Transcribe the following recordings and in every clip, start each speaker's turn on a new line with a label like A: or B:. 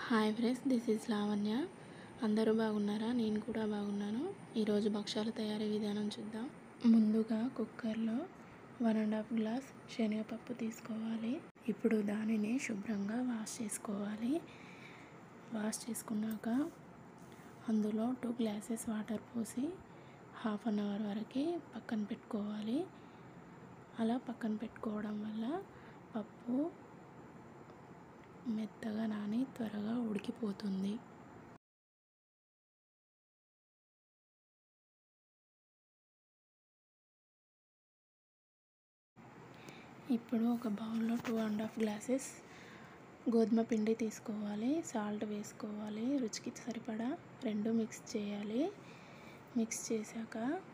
A: Hi friends, this is Lavanya. అందరూ బాగున్నారా? నేను కూడా బాగున్నాను. ఈరోజు భక్షాలు తయారీ విధానం చూద్దాం. ముందుగా కుక్కర్లో 1.5 గ్లాస్ శనగపప్పు తీసుకోవాలి. ఇప్పుడు దానిని శుభ్రంగా వాష్ చేసుకోవాలి. వాష్ చేసుకున్నాక అందులో 2 గ్లాసెస్ వాటర్ పోసి ½ అన్ అవర్ వరకు పక్కన పెట్టుకోవాలి. అలా పక్కన పెట్టుకోవడం వల్ల పప్పు మెత్తగా నాని త్వరగా ఉడికిపోతుంది. ఇప్పుడు ఒక బౌల్లో 2.5 గ్లాసెస్ గోధుమ పిండి తీసుకోవాలి. సాల్ట్ వేసుకోవాలి, రుచికి సరిపడా. రెండు మిక్స్ చేయాలి. మిక్స్ చేశాక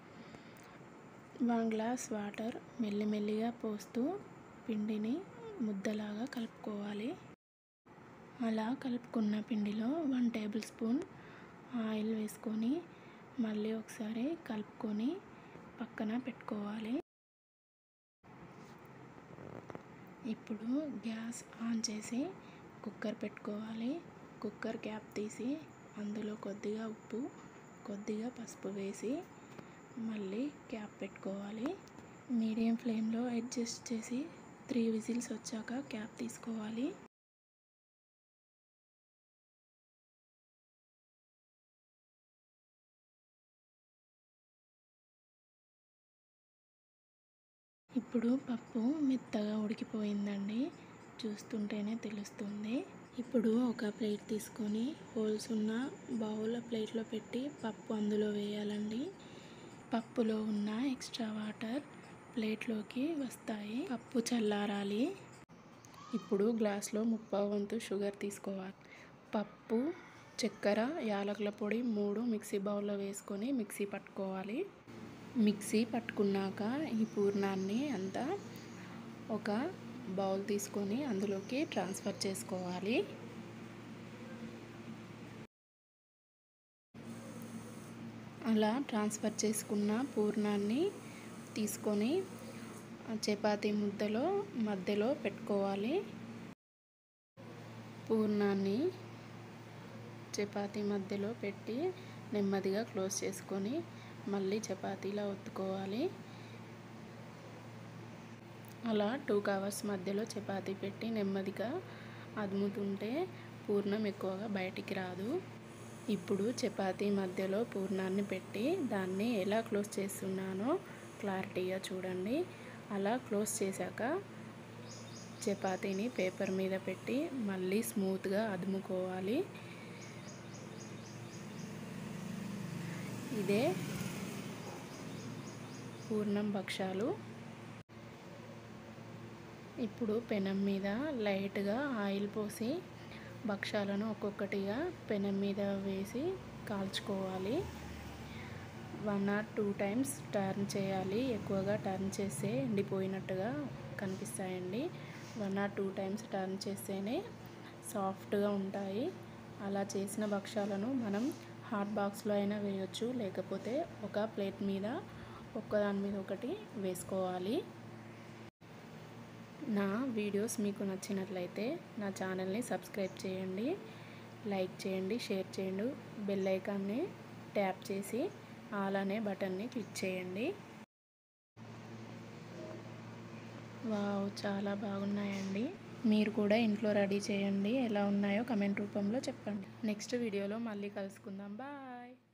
A: 1 గ్లాస్ వాటర్ మెల్లిమెల్లిగా పోస్తూ పిండిని ముద్దలాగా కలుపుకోవాలి. అలా కలుపుకున్న పిండిలో 1 టేబుల్ స్పూన్ ఆయిల్ వేసుకొని మళ్ళీ ఒకసారి కలుపుకొని పక్కన పెట్టుకోవాలి. ఇప్పుడు గ్యాస్ ఆన్ చేసి కుక్కర్ పెట్టుకోవాలి. కుక్కర్ క్యాప్ తీసి అందులో కొద్దిగా ఉప్పు, కొద్దిగా పసుపు వేసి మళ్ళీ క్యాప్ పెట్టుకోవాలి. మీడియం ఫ్లేమ్లో అడ్జస్ట్ చేసి 3 విజిల్స్ వచ్చాక క్యాప్ తీసుకోవాలి. ఇప్పుడు పప్పు మెత్తగా ఉడికిపోయిందండి. చూస్తుంటేనే తెలుస్తుంది. ఇప్పుడు ఒక ప్లేట్ తీసుకొని హోల్స్ ఉన్న బౌల్ ప్లేట్లో పెట్టి పప్పు అందులో వేయాలండి. పప్పులో ఉన్న ఎక్స్ట్రా వాటర్ ప్లేట్లోకి వస్తాయి. పప్పు చల్లారాలి. ఇప్పుడు గ్లాస్లో 1/2 వంతు షుగర్ తీసుకోవాలి. పప్పు, చక్కెర, యాలకుల పొడి 3 మిక్సీ బౌల్లో వేసుకొని మిక్సీ పట్టుకోవాలి. మిక్సీ పట్టుకున్నాక ఈ పూర్ణాన్ని అంతా ఒక బౌల్ తీసుకొని అందులోకి ట్రాన్స్ఫర్ చేసుకోవాలి. అలా ట్రాన్స్ఫర్ చేసుకున్న పూర్ణాన్ని తీసుకొని చపాతీ ముద్దలో మధ్యలో పెట్టుకోవాలి. పూర్ణాన్ని చపాతీ మధ్యలో పెట్టి నెమ్మదిగా క్లోజ్ చేసుకొని మళ్ళీ చపాతీలా ఒత్తుకోవాలి. అలా 2 కవర్స్ మధ్యలో చపాతీ పెట్టి నెమ్మదిగా అదుముతుంటే పూర్ణం ఎక్కువగా బయటికి రాదు. ఇప్పుడు చపాతీ మధ్యలో పూర్ణాన్ని పెట్టి దాన్ని ఎలా క్లోజ్ చేస్తున్నానో క్లారిటీగా చూడండి. అలా క్లోజ్ చేశాక చపాతీని పేపర్ మీద పెట్టి మళ్ళీ స్మూత్గా అదుముకోవాలి. ఇదే పూర్ణం భక్షాలు. ఇప్పుడు పెనం మీద లైట్గా ఆయిల్ పోసి భక్షాలను ఒక్కొక్కటిగా పెనం మీద వేసి కాల్చుకోవాలి. 1 or 2 టైమ్స్ టర్న్ చేయాలి. ఎక్కువగా టర్న్ చేస్తే ఎండిపోయినట్టుగా కనిపిస్తాయండి. 1 or 2 టైమ్స్ టర్న్ చేస్తేనే సాఫ్ట్గా ఉంటాయి. అలా చేసిన భక్షాలను మనం హాట్ బాక్స్లో అయినా వేయొచ్చు, లేకపోతే ఒక ప్లేట్ మీద ఒక్కదాని మీద ఒకటి వేసుకోవాలి. నా వీడియోస్ మీకు నచ్చినట్లయితే నా ఛానల్ని సబ్స్క్రైబ్ చేయండి, లైక్ చేయండి, షేర్ చేయండి. బెల్ ఐకాన్ని ట్యాప్ చేసి ఆల్ అనే బటన్ని క్లిక్ చేయండి. వావ్, చాలా బాగున్నాయండి. మీరు కూడా ఇంట్లో రెడీ చేయండి. ఎలా ఉన్నాయో కమెంట్ రూపంలో చెప్పండి. నెక్స్ట్ వీడియోలో మళ్ళీ కలుసుకుందాం. బాయ్.